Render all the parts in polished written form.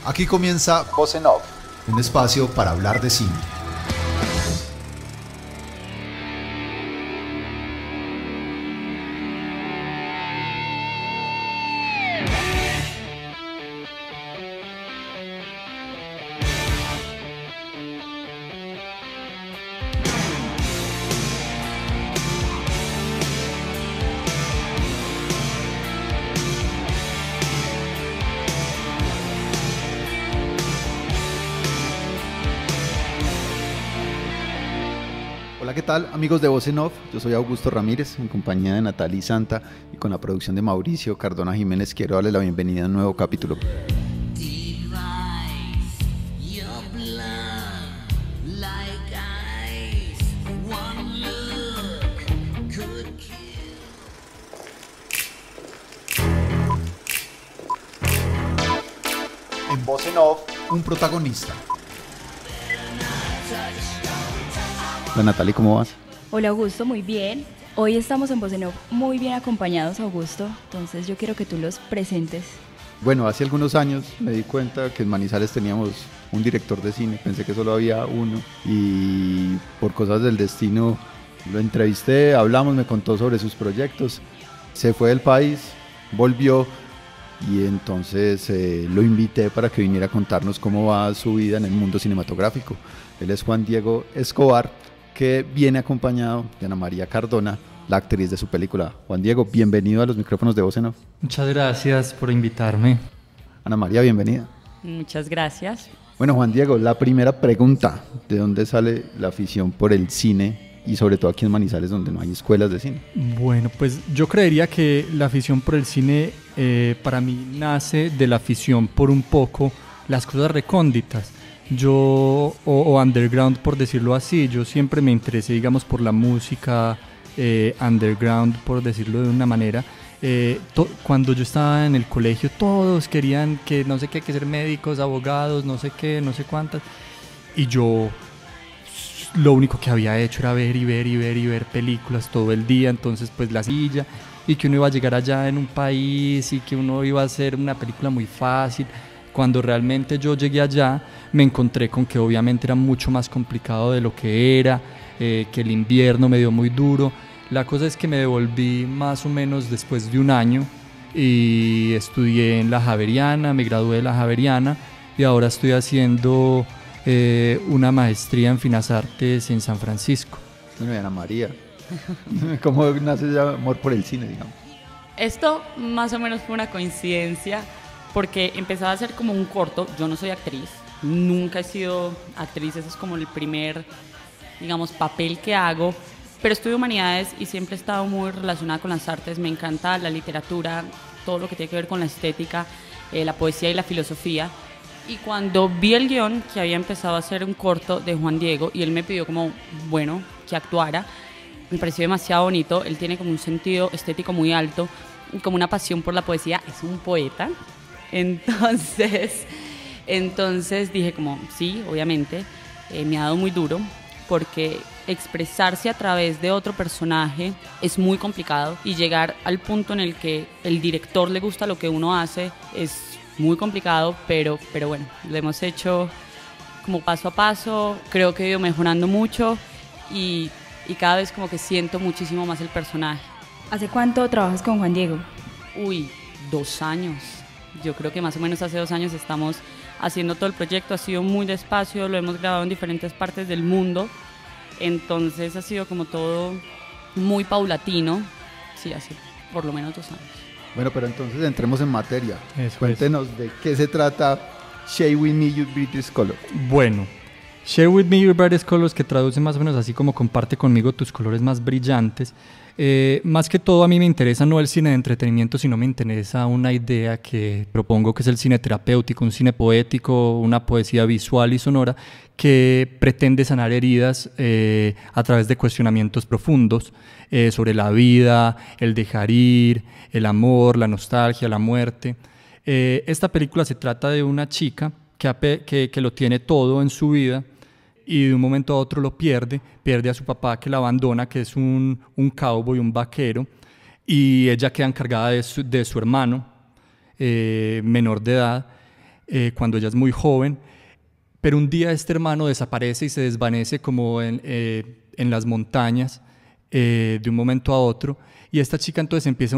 Aquí comienza Voz en Off, un espacio para hablar de cine. Hola, ¿qué tal, amigos de Voz en Off? Yo soy Augusto Ramírez, en compañía de Natalie Santa y con la producción de Mauricio Cardona Jiménez. Quiero darle la bienvenida a un nuevo capítulo. En Voz en Off, un protagonista. Hola Natalie, ¿cómo vas? Hola Augusto, muy bien. Hoy estamos en Voz en Off muy bien acompañados, Augusto. Entonces yo quiero que tú los presentes. Bueno, hace algunos años me di cuenta que en Manizales teníamos un director de cine. Pensé que solo había uno y por cosas del destino lo entrevisté, hablamos, me contó sobre sus proyectos. Se fue del país, volvió y entonces lo invité para que viniera a contarnos cómo va su vida en el mundo cinematográfico. Él es Juan Diego Escobar, que viene acompañado de Ana María Cardona, la actriz de su película. Juan Diego, bienvenido a los micrófonos de Voz en Off. Muchas gracias por invitarme. Ana María, bienvenida. Muchas gracias. Bueno, Juan Diego, la primera pregunta, ¿de dónde sale la afición por el cine y sobre todo aquí en Manizales, donde no hay escuelas de cine? Bueno, pues yo creería que la afición por el cine para mí nace de la afición por un poco las cosas recónditas. Yo, o underground por decirlo así, yo siempre me interesé, digamos, por la música underground, por decirlo de una manera. Cuando yo estaba en el colegio, todos querían que no sé qué, que ser médicos, abogados, no sé qué, no sé cuántas. Y yo lo único que había hecho era ver películas todo el día. Entonces pues la silla, y que uno iba a llegar allá en un país y que uno iba a hacer una película muy fácil. Cuando realmente yo llegué allá, me encontré con que obviamente era mucho más complicado de lo que era, que el invierno me dio muy duro. La cosa es que me devolví más o menos después de un año y estudié en la Javeriana, me gradué de la Javeriana y ahora estoy haciendo una maestría en Finas Artes en San Francisco. Bueno, y Ana María, ¿cómo nace ese amor por el cine, digamos? Esto más o menos fue una coincidencia porque empezaba a hacer como un corto. Yo no soy actriz, nunca he sido actriz, ese es como el primer, digamos, papel que hago, pero estudio humanidades y siempre he estado muy relacionada con las artes. Me encanta la literatura, todo lo que tiene que ver con la estética, la poesía y la filosofía. Y cuando vi el guión, que había empezado a hacer un corto de Juan Diego y él me pidió como, bueno, que actuara, me pareció demasiado bonito. Él tiene como un sentido estético muy alto y como una pasión por la poesía, es un poeta. Entonces dije como, sí, obviamente, me ha dado muy duro porque expresarse a través de otro personaje es muy complicado y llegar al punto en el que el director le gusta lo que uno hace es muy complicado, pero bueno, lo hemos hecho como paso a paso. Creo que he ido mejorando mucho y cada vez como que siento muchísimo más el personaje. ¿Hace cuánto trabajas con Juan Diego? 2 años. Yo creo que más o menos hace 2 años estamos haciendo todo el proyecto. Ha sido muy despacio, lo hemos grabado en diferentes partes del mundo, entonces ha sido como todo muy paulatino. Sí, hace por lo menos 2 años. Bueno, pero entonces entremos en materia. Eso Cuéntenos de qué se trata Share With Me Your Brightest Color. Bueno, Share With Me Your Brightest Colors, que traduce más o menos así como comparte conmigo tus colores más brillantes. Más que todo a mí me interesa no el cine de entretenimiento, sino me interesa una idea que propongo, que es el cine terapéutico, un cine poético, una poesía visual y sonora que pretende sanar heridas a través de cuestionamientos profundos sobre la vida, el dejar ir, el amor, la nostalgia, la muerte. Esta película se trata de una chica que lo tiene todo en su vida y de un momento a otro lo pierde a su papá, que la abandona, que es un cowboy, un vaquero, y ella queda encargada de su hermano menor de edad, cuando ella es muy joven, pero un día este hermano desaparece y se desvanece como en las montañas de un momento a otro, y esta chica entonces empieza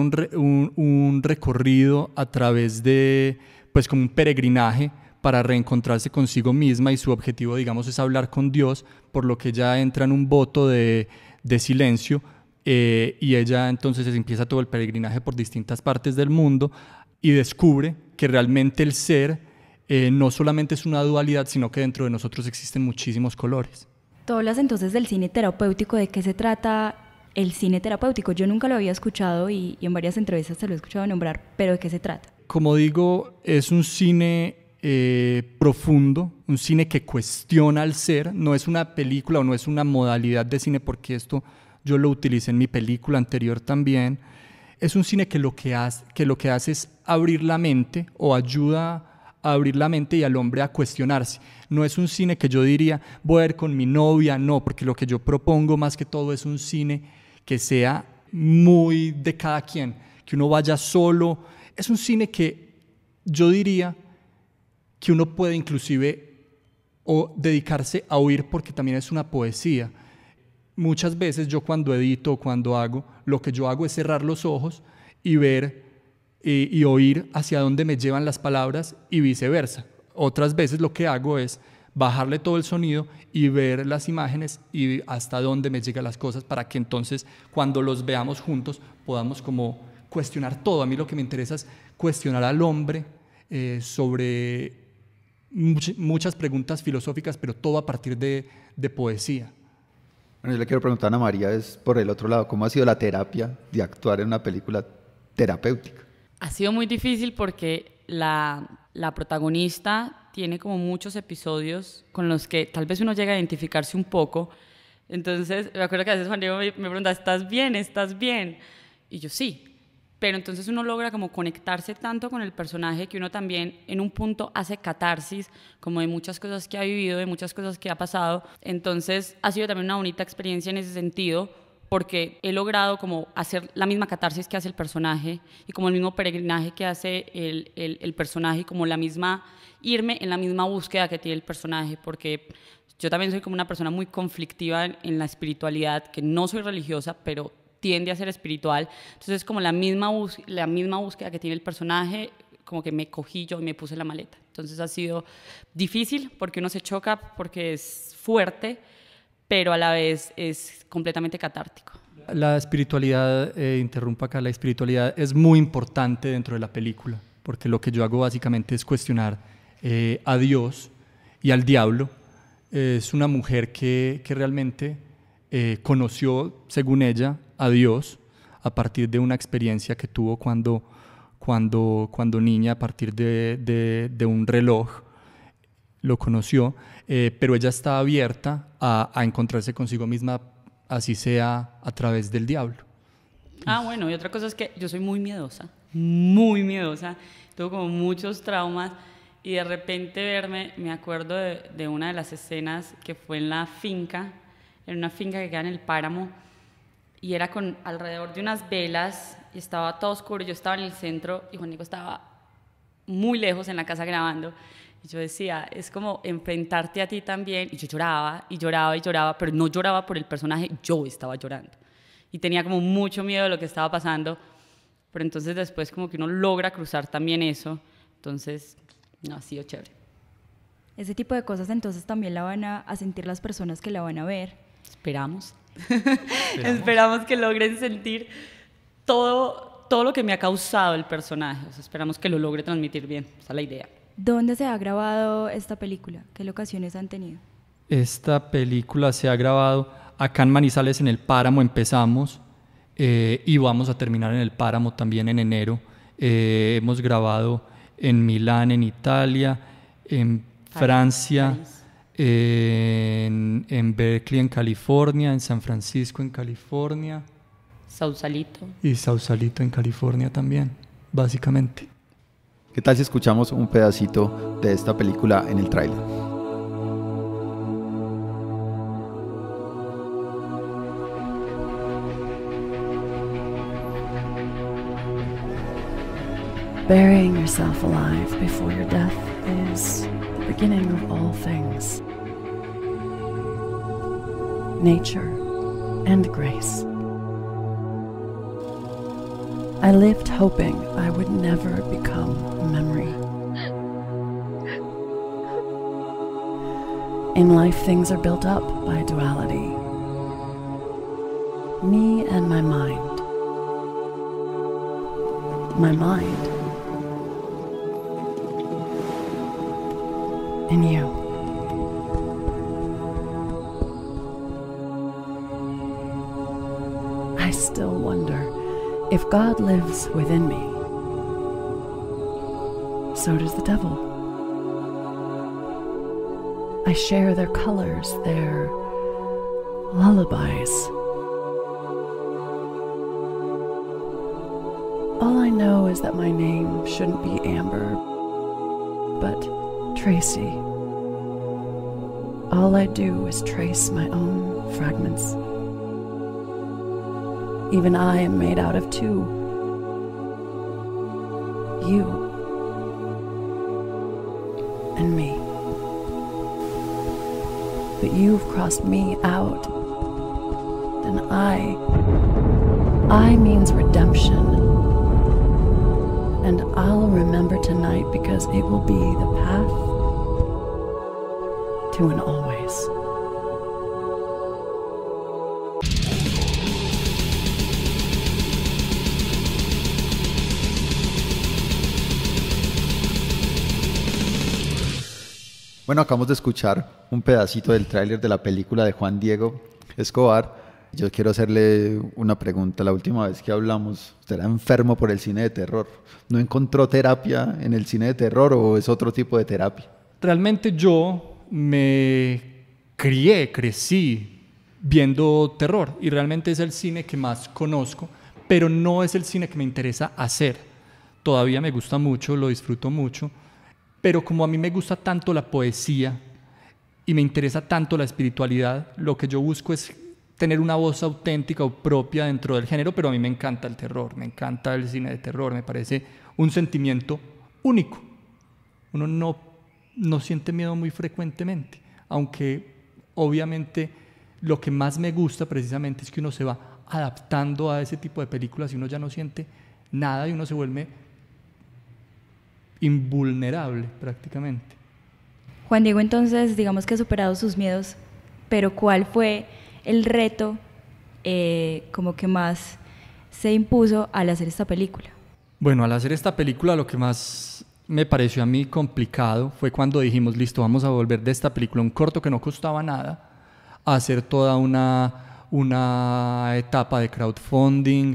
un recorrido a través de, pues como un peregrinaje para reencontrarse consigo misma, y su objetivo, digamos, es hablar con Dios, por lo que ella entra en un voto de silencio, y ella entonces empieza todo el peregrinaje por distintas partes del mundo y descubre que realmente el ser no solamente es una dualidad, sino que dentro de nosotros existen muchísimos colores. Tú hablas entonces del cine terapéutico. ¿De qué se trata el cine terapéutico? Yo nunca lo había escuchado y en varias entrevistas te lo he escuchado nombrar, pero ¿de qué se trata? Como digo, es un cine profundo, un cine que cuestiona al ser. No es una película o no es una modalidad de cine, porque esto yo lo utilicé en mi película anterior también. Es un cine que lo que hace es abrir la mente, o ayuda a abrir la mente y al hombre a cuestionarse. No es un cine que yo diría voy a ver con mi novia, no, porque lo que yo propongo más que todo es un cine que sea muy de cada quien, que uno vaya solo. Es un cine que yo diría que uno puede inclusive o dedicarse a oír, porque también es una poesía. Muchas veces yo cuando edito, cuando hago, lo que yo hago es cerrar los ojos y ver y oír hacia dónde me llevan las palabras, y viceversa. Otras veces lo que hago es bajarle todo el sonido y ver las imágenes y hasta dónde me llegan las cosas, para que entonces cuando los veamos juntos podamos como cuestionar todo. A mí lo que me interesa es cuestionar al hombre sobre muchas preguntas filosóficas, pero todo a partir de poesía. Bueno, yo le quiero preguntar a Ana María, es por el otro lado, ¿cómo ha sido la terapia de actuar en una película terapéutica? Ha sido muy difícil porque la protagonista tiene como muchos episodios con los que tal vez uno llega a identificarse un poco. Entonces, me acuerdo que a veces Juan Diego me pregunta, ¿estás bien? ¿Estás bien? Y yo sí. Pero entonces uno logra como conectarse tanto con el personaje que uno también en un punto hace catarsis como de muchas cosas que ha vivido, de muchas cosas que ha pasado. Entonces ha sido también una bonita experiencia en ese sentido, porque he logrado como hacer la misma catarsis que hace el personaje y como el mismo peregrinaje que hace el personaje, y como la misma, irme en la misma búsqueda que tiene el personaje, porque yo también soy como una persona muy conflictiva en la espiritualidad, que no soy religiosa, pero tiende a ser espiritual. Entonces como la misma búsqueda que tiene el personaje, como que me cogí yo y me puse la maleta. Entonces ha sido difícil porque uno se choca, porque es fuerte, pero a la vez es completamente catártico. La espiritualidad, interrumpo acá, la espiritualidad es muy importante dentro de la película, porque lo que yo hago básicamente es cuestionar a Dios y al diablo. Es una mujer que realmente conoció, según ella, a Dios a partir de una experiencia que tuvo cuando niña, a partir de un reloj. Lo conoció, pero ella está abierta a encontrarse consigo misma, así sea a través del diablo. Bueno, y otra cosa es que yo soy muy miedosa, tuve como muchos traumas, y de repente me acuerdo de una de las escenas que fue en una finca que queda en el páramo, y era con alrededor de unas velas, y estaba todo oscuro, yo estaba en el centro, y Juan Diego estaba muy lejos en la casa grabando. Y yo decía, es como enfrentarte a ti también. Y yo lloraba y lloraba y lloraba, pero no lloraba por el personaje, yo estaba llorando. Y tenía como mucho miedo de lo que estaba pasando. Pero entonces después como que uno logra cruzar también eso. Entonces, no, ha sido chévere. Ese tipo de cosas entonces también la van a sentir las personas que la van a ver. Esperamos. Esperamos que logren sentir todo lo que me ha causado el personaje. O sea, esperamos que lo logre transmitir bien. Esa es la idea. ¿Dónde se ha grabado esta película? ¿Qué locaciones han tenido? Esta película se ha grabado acá en Manizales, en el Páramo empezamos, y vamos a terminar en el Páramo también en enero. Hemos grabado en Milán, en Italia, en Francia, en Berkeley, en California, en San Francisco, en California. Sausalito. Y Sausalito, en California también, básicamente. ¿Qué tal si escuchamos un pedacito de esta película en el tráiler? Burying yourself alive before your death is the beginning of all things. Nature and grace. I lived hoping I would never become a memory. In life, things are built up by duality. Me and my mind. My mind. And you. I still wonder if God lives within me. So does the devil. I share their colors, their lullabies. All I know is that my name shouldn't be Amber, but Tracy. All I do is trace my own fragments. Even I am made out of two. You and me. But you've crossed me out. Then I means redemption. And I'll remember tonight because it will be the path to an always. Bueno, acabamos de escuchar un pedacito del tráiler de la película de Juan Diego Escobar. Yo quiero hacerle una pregunta. La última vez que hablamos, usted era enfermo por el cine de terror. ¿No encontró terapia en el cine de terror o es otro tipo de terapia? Realmente yo me crecí viendo terror y realmente es el cine que más conozco, pero no es el cine que me interesa hacer. Todavía me gusta mucho, lo disfruto mucho, pero como a mí me gusta tanto la poesía y me interesa tanto la espiritualidad, lo que yo busco es tener una voz auténtica o propia dentro del género, pero a mí me encanta el terror, me encanta el cine de terror, me parece un sentimiento único. Uno no siente miedo muy frecuentemente, aunque obviamente lo que más me gusta precisamente es que uno se va adaptando a ese tipo de películas y uno ya no siente nada y uno se vuelve invulnerable prácticamente. Juan Diego, entonces, digamos que ha superado sus miedos, pero ¿cuál fue el reto como que más se impuso al hacer esta película? Bueno, al hacer esta película lo que más me pareció a mí complicado fue cuando dijimos, listo, vamos a volver de esta película un corto que no costaba nada, a hacer toda una etapa de crowdfunding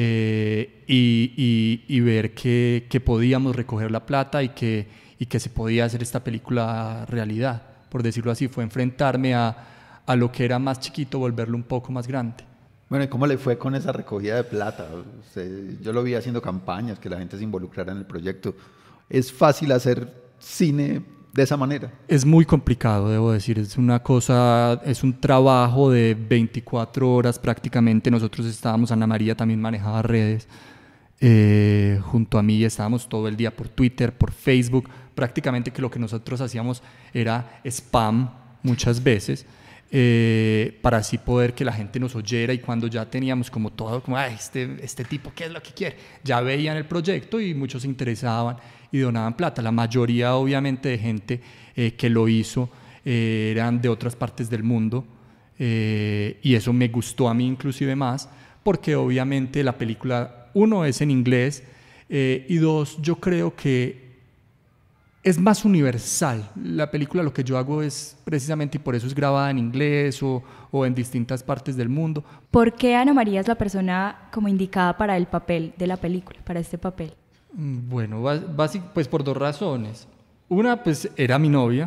y ver que podíamos recoger la plata y que se podía hacer esta película realidad. Por decirlo así, fue enfrentarme a lo que era más chiquito, volverlo un poco más grande. Bueno, ¿y cómo le fue con esa recogida de plata? Yo lo vi haciendo campañas, que la gente se involucrara en el proyecto. ¿Es fácil hacer cine de esa manera? Es muy complicado, debo decir. Es un trabajo de 24 horas prácticamente. Nosotros estábamos, Ana María también manejaba redes junto a mí, estábamos todo el día por Twitter, por Facebook. Prácticamente que lo que nosotros hacíamos era spam muchas veces. Para así poder que la gente nos oyera y cuando ya teníamos como todo, como este tipo, ¿qué es lo que quiere? Ya veían el proyecto y muchos se interesaban y donaban plata. La mayoría obviamente de gente que lo hizo eran de otras partes del mundo y eso me gustó a mí inclusive más porque obviamente la película, uno, es en inglés y dos, yo creo que es más universal. La película, lo que yo hago es precisamente, y por eso es grabada en inglés o en distintas partes del mundo. ¿Por qué Ana María es la persona como indicada para el papel de la película, para este papel? Bueno, pues por dos razones. Una, pues era mi novia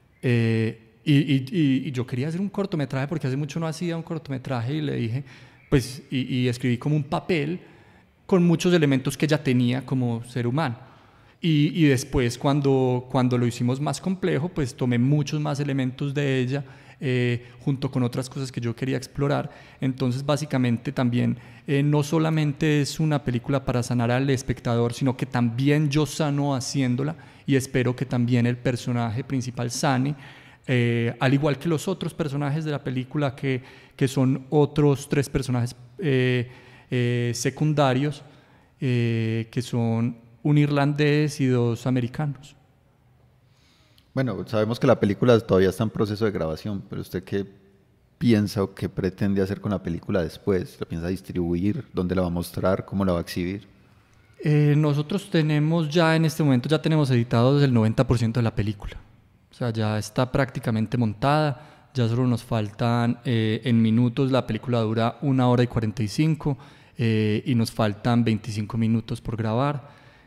y yo quería hacer un cortometraje porque hace mucho no hacía un cortometraje y le dije, pues, y escribí como un papel con muchos elementos que ella tenía como ser humano. Y después cuando lo hicimos más complejo, pues tomé muchos más elementos de ella junto con otras cosas que yo quería explorar. Entonces básicamente también no solamente es una película para sanar al espectador, sino que también yo sano haciéndola, y espero que también el personaje principal sane, al igual que los otros personajes de la película, que son otros 3 personajes secundarios, que son un irlandés y 2 americanos. Bueno, sabemos que la película todavía está en proceso de grabación, pero ¿usted qué piensa o qué pretende hacer con la película después? ¿La piensa distribuir? ¿Dónde la va a mostrar? ¿Cómo la va a exhibir? Nosotros tenemos ya en este momento, ya tenemos editado el 90% de la película. O sea, ya está prácticamente montada, ya solo nos faltan en minutos. La película dura 1 hora y 45 y nos faltan 25 minutos por grabar.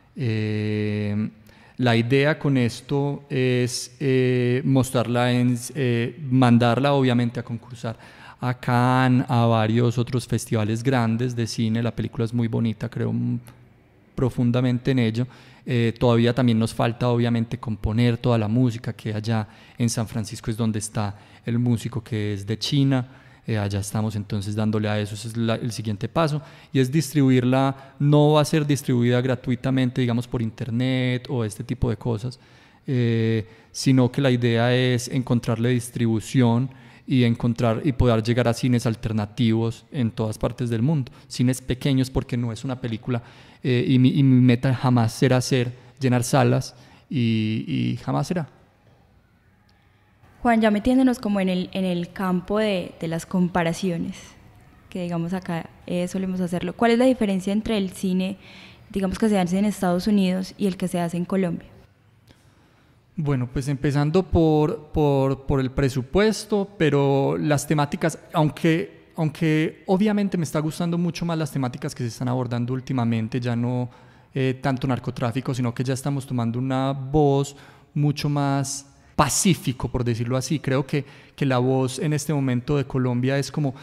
La idea con esto es mostrarla, mandarla obviamente a concursar a Cannes, a varios otros festivales grandes de cine. La película es muy bonita, creo profundamente en ello. Todavía también nos falta obviamente componer toda la música, que allá en San Francisco es donde está el músico que es de China. Allá estamos entonces dándole a eso. Ese es el siguiente paso, y es distribuirla. No va a ser distribuida gratuitamente, digamos, por internet o este tipo de cosas, sino que la idea es encontrarle distribución y poder llegar a cines alternativos en todas partes del mundo, cines pequeños, porque no es una película, y mi meta jamás será llenar salas, y jamás será. Juan, ya metiéndonos como en el campo de las comparaciones, que digamos acá solemos hacerlo, ¿cuál es la diferencia entre el cine, digamos, que se hace en Estados Unidos y el que se hace en Colombia? Bueno, pues empezando por el presupuesto, pero las temáticas, aunque obviamente me está gustando mucho más las temáticas que se están abordando últimamente, ya no tanto narcotráfico, sino que ya estamos tomando una voz mucho más pacífico, por decirlo así. Creo que la voz en este momento de Colombia es como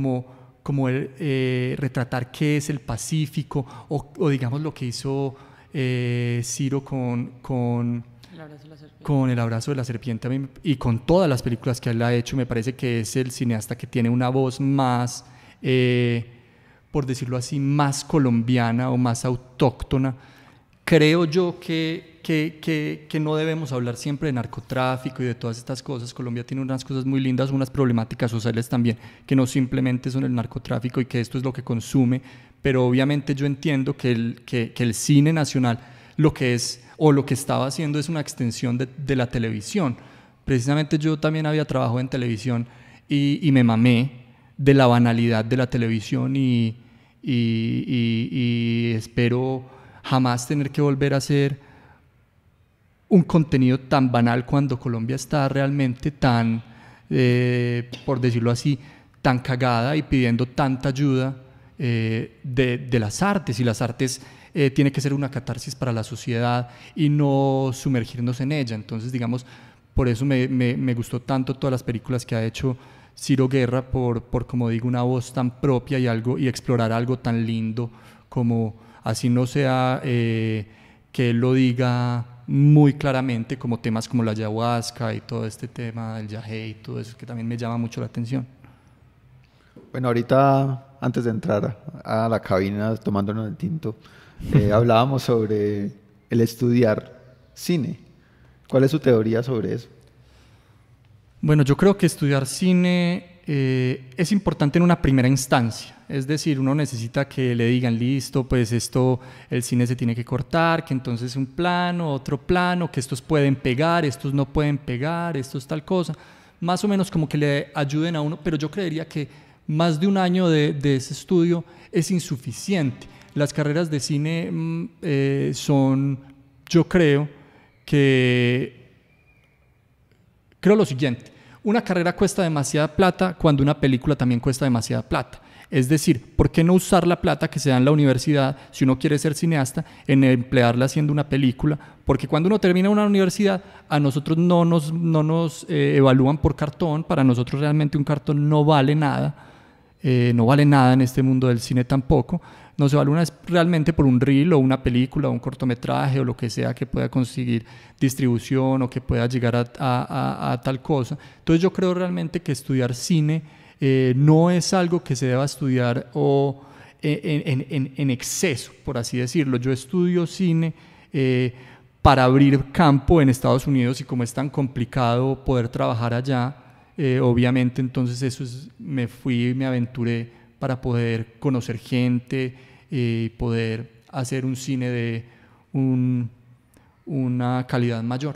retratar qué es el Pacífico, o digamos lo que hizo Ciro con El abrazo de la serpiente, a mí, y con todas las películas que él ha hecho. Me parece que es el cineasta que tiene una voz más, por decirlo así, más colombiana o más autóctona. Creo yo que no debemos hablar siempre de narcotráfico y de todas estas cosas. Colombia tiene unas cosas muy lindas, unas problemáticas sociales también, que no simplemente son el narcotráfico y que esto es lo que consume, pero obviamente yo entiendo que el cine nacional lo que es, o lo que estaba haciendo, es una extensión de la televisión. Precisamente yo también había trabajado en televisión y me mamé de la banalidad de la televisión, y espero jamás tener que volver a hacer un contenido tan banal cuando Colombia está realmente tan, por decirlo así, tan cagada y pidiendo tanta ayuda de las artes, y las artes tiene que ser una catarsis para la sociedad y no sumergirnos en ella. Entonces, digamos, por eso me gustó tanto todas las películas que ha hecho Ciro Guerra, por como digo, una voz tan propia y explorar algo tan lindo, como así no sea que él lo diga muy claramente, como temas como la ayahuasca y todo este tema del yagé y todo eso, que también me llama mucho la atención. Bueno, ahorita, antes de entrar a la cabina tomándonos el tinto, hablábamos sobre el estudiar cine. ¿Cuál es su teoría sobre eso? Bueno, yo creo que estudiar cine es importante en una primera instancia. Es decir, uno necesita que le digan, listo, pues esto, el cine se tiene que cortar, que entonces un plano, otro plano, que estos pueden pegar, estos no pueden pegar, esto es tal cosa. Más o menos como que le ayuden a uno, pero yo creería que más de un año de ese estudio es insuficiente. Las carreras de cine son, yo creo lo siguiente: una carrera cuesta demasiada plata cuando una película también cuesta demasiada plata. Es decir, ¿por qué no usar la plata que se da en la universidad, si uno quiere ser cineasta, en emplearla haciendo una película? Porque cuando uno termina una universidad, a nosotros no nos evalúan por cartón. Para nosotros realmente un cartón no vale nada, no vale nada en este mundo del cine tampoco. no se evalúa realmente por un reel o una película o un cortometraje o lo que sea que pueda conseguir distribución o que pueda llegar a tal cosa. Entonces yo creo realmente que estudiar cine no es algo que se deba estudiar o en exceso, por así decirlo. Yo estudio cine para abrir campo en Estados Unidos, y como es tan complicado poder trabajar allá, obviamente entonces me aventuré para poder conocer gente y poder hacer un cine de una calidad mayor.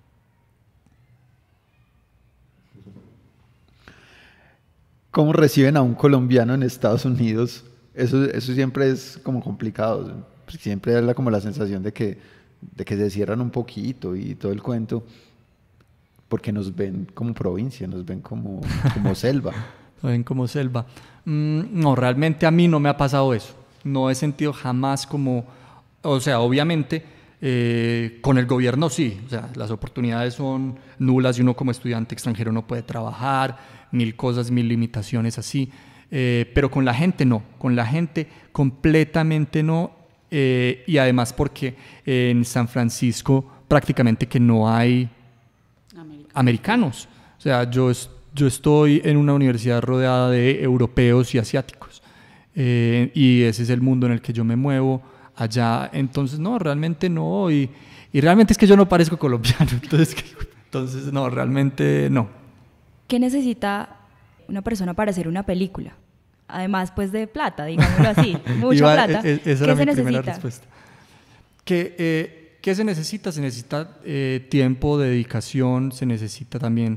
¿Cómo reciben a un colombiano en Estados Unidos? Eso siempre es como complicado. Siempre da como la sensación de que se cierran un poquito y todo el cuento, porque nos ven como provincia, nos ven como selva. Nos ven como selva. No, realmente a mí no me ha pasado eso. No he sentido jamás como... O sea, obviamente con el gobierno sí. O sea, las oportunidades son nulas y uno como estudiante extranjero no puede trabajar, 1000 cosas, 1000 limitaciones así. Pero con la gente no. Con la gente completamente no. Y además porque en San Francisco prácticamente que no hay americanos. O sea, yo estoy en una universidad rodeada de europeos y asiáticos, y ese es el mundo en el que yo me muevo allá. Entonces no, realmente no, y realmente es que yo no parezco colombiano, entonces no, realmente no. ¿Qué necesita una persona para hacer una película? Además, pues de plata, digámoslo así, mucha plata. Esa era mi primera respuesta. ¿Qué se necesita? Se necesita tiempo, dedicación, se necesita también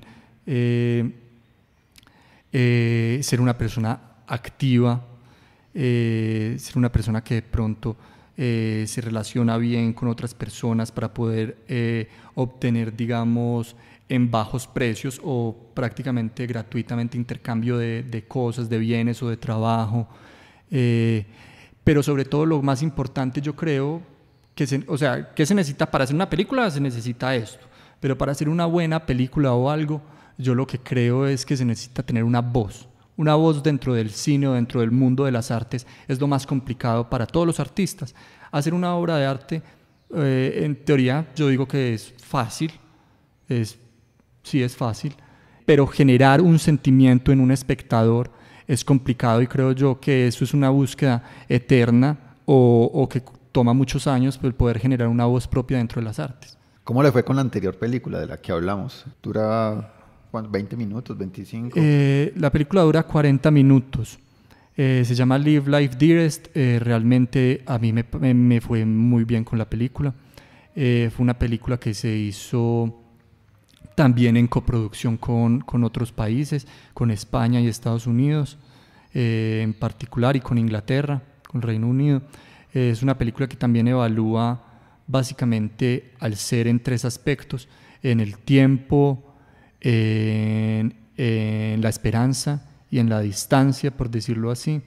ser una persona activa, ser una persona que de pronto se relaciona bien con otras personas para poder obtener, digamos, en bajos precios o prácticamente gratuitamente intercambio de cosas, de bienes o de trabajo. Pero sobre todo lo más importante, yo creo, ¿qué se necesita para hacer una película? Se necesita esto. Pero para hacer una buena película o algo, yo lo que creo es que se necesita tener una voz. Una voz dentro del cine o dentro del mundo de las artes es lo más complicado para todos los artistas. Hacer una obra de arte, en teoría, yo digo que es fácil, sí es fácil, pero generar un sentimiento en un espectador es complicado, y creo yo que eso es una búsqueda eterna o que toma muchos años el poder generar una voz propia dentro de las artes. ¿Cómo le fue con la anterior película de la que hablamos? ¿Dura 20 minutos, 25? La película dura 40 minutos. Se llama Live Life Dearest. Realmente a mí me fue muy bien con la película. Fue una película que se hizo también en coproducción con otros países, con España y Estados Unidos en particular, y con Inglaterra, con Reino Unido. Es una película que también evalúa básicamente al ser en 3 aspectos: en el tiempo, en la esperanza y en la distancia, por decirlo así.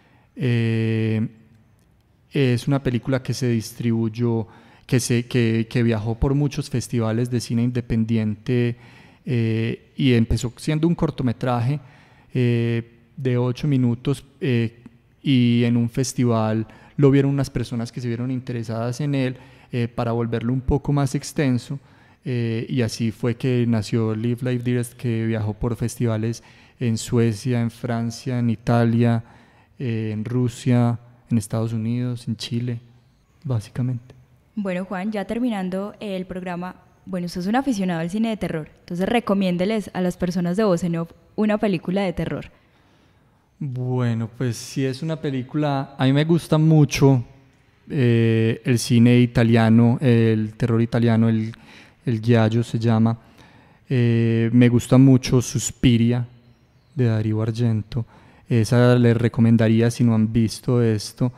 Es una película que se distribuyó, que viajó por muchos festivales de cine independiente, y empezó siendo un cortometraje de 8 minutos, y en un festival lo vieron unas personas que se vieron interesadas en él, para volverlo un poco más extenso, y así fue que nació Live Life Dearest, que viajó por festivales en Suecia, en Francia, en Italia, en Rusia, en Estados Unidos, en Chile, básicamente. Bueno, Juan, ya terminando el programa, bueno, usted es un aficionado al cine de terror, entonces recomiéndeles a las personas de Voz en Off una película de terror. Bueno, pues sí, es una película, a mí me gusta mucho el cine italiano, el terror italiano, el Giallo se llama. Me gusta mucho Suspiria, de Dario Argento. Esa les recomendaría si no han visto esto.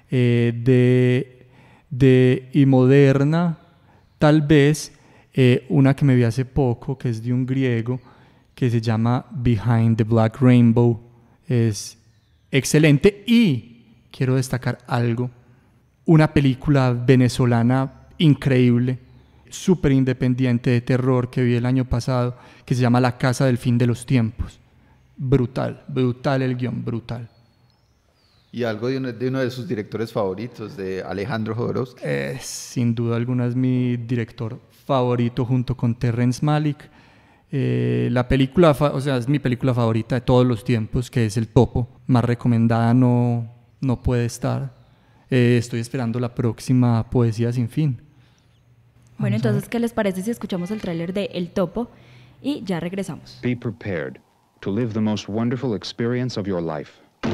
Y moderna, tal vez, una que me vi hace poco, que es de un griego, que se llama Behind the Black Rainbow. Es excelente, y quiero destacar algo: una película venezolana increíble, súper independiente, de terror, que vi el año pasado, que se llama La Casa del Fin de los Tiempos. Brutal el guión, brutal. ¿Y algo de uno de sus directores favoritos, de Alejandro Jodorowsky? Sin duda alguna es mi director favorito junto con Terrence Malick. La película, o sea, es mi película favorita de todos los tiempos, que es El Topo. Más recomendada no puede estar. Estoy esperando la próxima Poesía sin fin. Bueno, entonces, ¿qué les parece si escuchamos el tráiler de El Topo? Y ya regresamos. Be prepared to live the most wonderful experience of your life.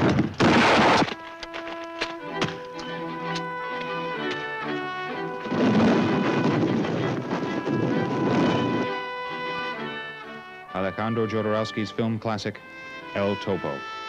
Alejandro Jodorowsky's film classic, El Topo.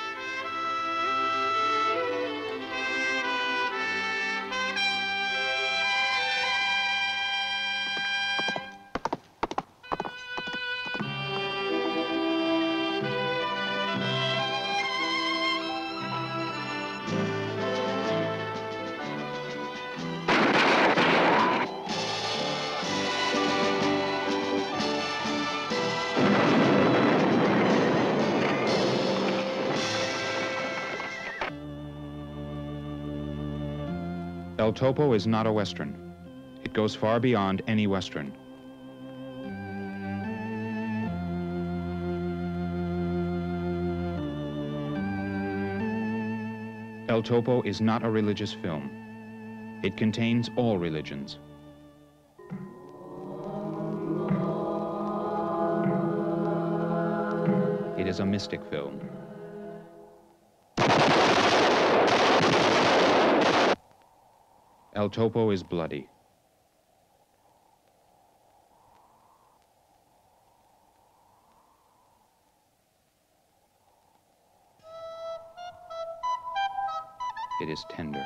El Topo is not a Western. It goes far beyond any Western. El Topo is not a religious film. It contains all religions. It is a mystic film. El Topo is bloody. It is tender.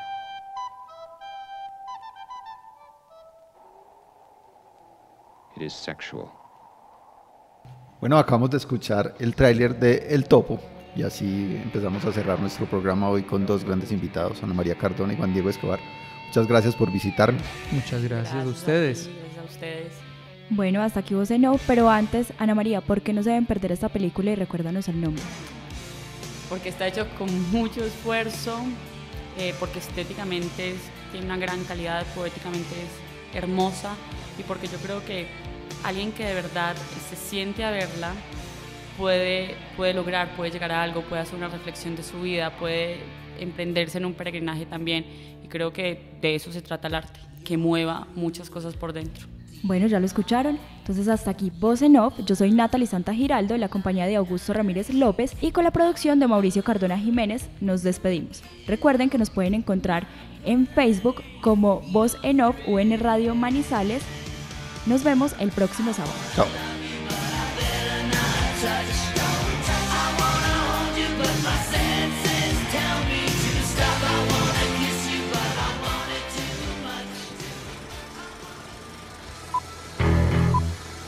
It is sexual. Bueno, acabamos de escuchar el tráiler de El Topo y así empezamos a cerrar nuestro programa hoy con dos grandes invitados, Ana María Cardona y Juan Diego Escobar. Muchas gracias por visitarme. Muchas gracias a ustedes. Gracias a ustedes. Bueno, hasta aquí Voz en Off, pero antes, Ana María, ¿por qué no se deben perder esta película y recuérdanos el nombre? Porque está hecho con mucho esfuerzo, porque estéticamente tiene una gran calidad, poéticamente es hermosa y porque yo creo que alguien que de verdad se siente a verla puede lograr, puede llegar a algo, puede hacer una reflexión de su vida, puede emprenderse en un peregrinaje también. Y creo que de eso se trata el arte, que mueva muchas cosas por dentro. Bueno, ya lo escucharon. Entonces hasta aquí Voz en Off. Yo soy Natalie Santa Giraldo, de la compañía de Augusto Ramírez López y con la producción de Mauricio Cardona Jiménez. Nos despedimos. Recuerden que nos pueden encontrar en Facebook como Voz en Off UN Radio Manizales. Nos vemos el próximo sábado. Chao.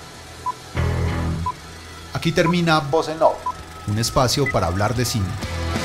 Aquí termina Voz en Off, un espacio para hablar de cine.